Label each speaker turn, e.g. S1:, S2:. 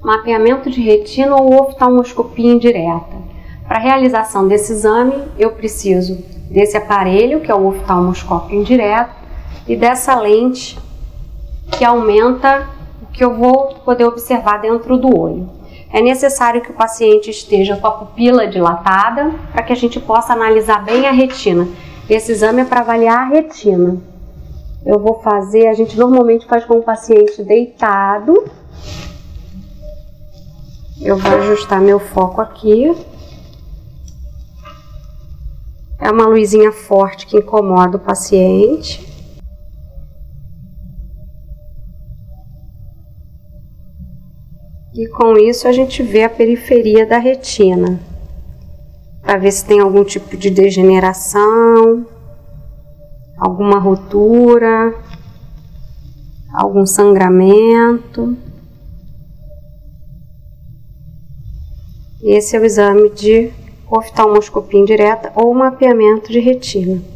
S1: mapeamento de retina ou oftalmoscopia indireta. Para a realização desse exame, eu preciso desse aparelho, que é o oftalmoscópio indireto, e dessa lente que aumenta o que eu vou poder observar dentro do olho. É necessário que o paciente esteja com a pupila dilatada para que a gente possa analisar bem a retina. Esse exame é para avaliar a retina. Eu vou fazer, a gente normalmente faz com o paciente deitado. Eu vou ajustar meu foco aqui. É uma luzinha forte que incomoda o paciente. E com isso a gente vê a periferia da retina, para ver se tem algum tipo de degeneração, alguma rotura, algum sangramento. Esse é o exame de oftalmoscopia indireta ou mapeamento de retina.